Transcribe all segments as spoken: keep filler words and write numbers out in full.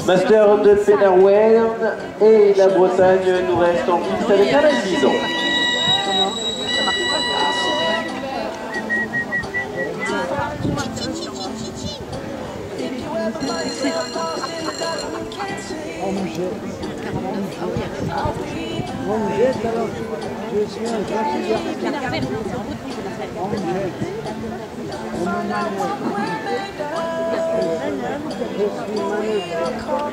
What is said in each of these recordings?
Master de Penarwen et la Bretagne nous reste en piste avec un vingt-six ans. On me jette. On me jette alors. Je suis un gentil. On me jette. On me manœuvre. Je suis manœuvré.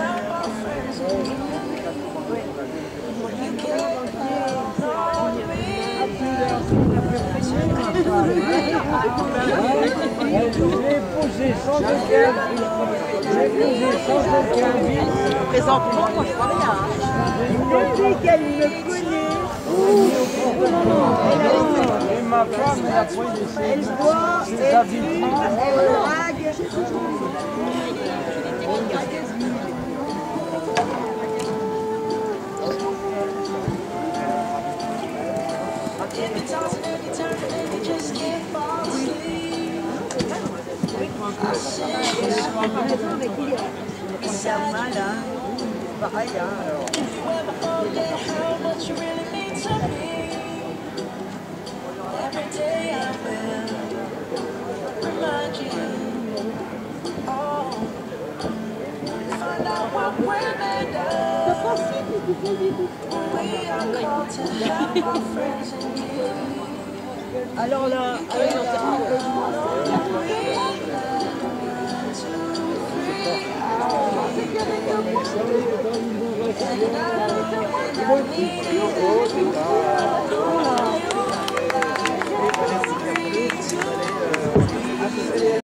J'ai posé sans aucun but. J'ai posé sans aucun but. Présentement, moi je vois rien. Je sais qu'elle me connaît. Et ma femme, elle a pris des Elle boit, elle fume, elle drague. C'est mal, hein. Pareil, hein, alors. Alors là, Oh,